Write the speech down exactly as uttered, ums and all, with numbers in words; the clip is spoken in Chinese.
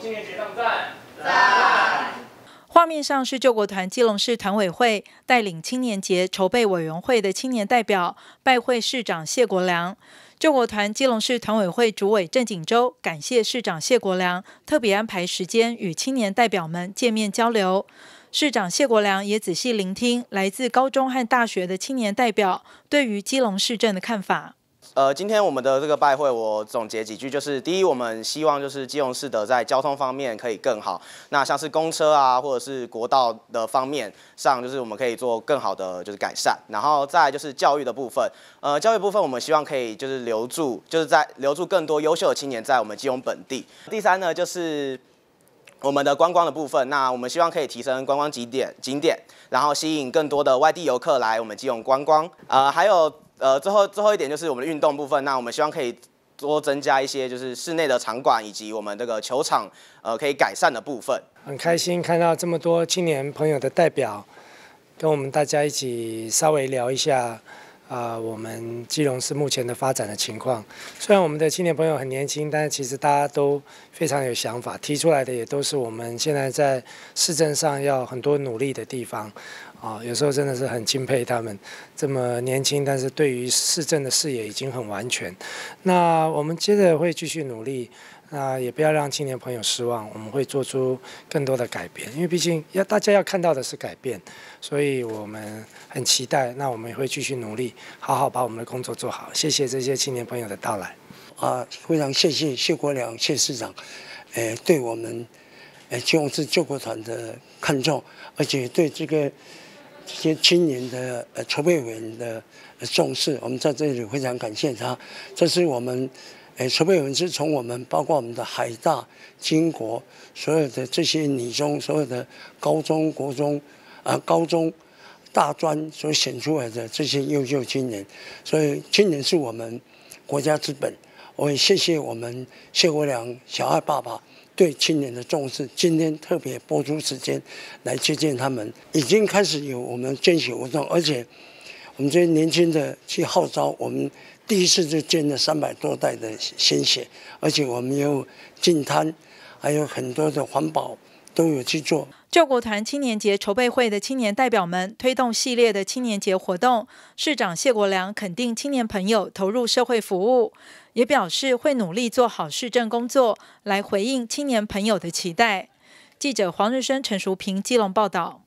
青年节上赞。 赞。 画面上是救国团基隆市团委会带领青年节筹备委员会的青年代表拜会市长谢国良。救国团基隆市团委会主委郑景洲感谢市长谢国良特别安排时间与青年代表们见面交流。市长谢国良也仔细聆听来自高中和大学的青年代表对于基隆市政的看法。 呃，今天我们的这个拜会，我总结几句，就是第一，我们希望就是基隆市的在交通方面可以更好，那像是公车啊，或者是国道的方面上，就是我们可以做更好的就是改善，然后再来就是教育的部分，呃，教育部分我们希望可以就是留住，就是在留住更多优秀的青年在我们基隆本地。第三呢，就是我们的观光的部分，那我们希望可以提升观光景点景点，然后吸引更多的外地游客来我们基隆观光，呃，还有。呃，最后最后一点就是我们的运动部分，那我们希望可以多增加一些就是室内的场馆以及我们这个球场呃可以改善的部分。 很开心看到这么多青年朋友的代表，跟我们大家一起稍微聊一下啊、呃、我们基隆市目前的发展的情况。虽然我们的青年朋友很年轻，但是其实大家都非常有想法，提出来的也都是我们现在在市政上要很多努力的地方。啊，有时候真的是很钦佩他们这么年轻，但是对于市政的视野已经很完全。那我们接着会继续努力，那也不要让青年朋友失望，我们会做出更多的改变，因为毕竟要大家要看到的是改变，所以我们很期待。那我们也会继续努力，好好把我们的工作做好。谢谢这些青年朋友的到来。 啊，非常谢谢谢国良谢市长，诶，对我们诶基隆市救国团的看重，而且对这个。这些青年的呃筹备委员的重视，我们在这里非常感谢他。这是我们呃筹备委员是从我们包括我们的海大、经国所有的这些女中、所有的高中、国中啊、呃、高中、大专所选出来的这些优秀青年，所以青年是我们国家之本。我也谢谢我们谢国良小爱爸爸对青年的重视，今天特别拨出时间来接见他们，已经开始有我们捐血活动，而且我们这些年轻的去号召，我们第一次就捐了三百多袋的鲜血，而且我们有净滩，还有很多的环保都有去做。 救国团青年节筹备会的青年代表们推动系列的青年节活动，市长谢国良肯定青年朋友投入社会服务，也表示会努力做好市政工作，来回应青年朋友的期待。记者黄日升、陈淑平基隆报道。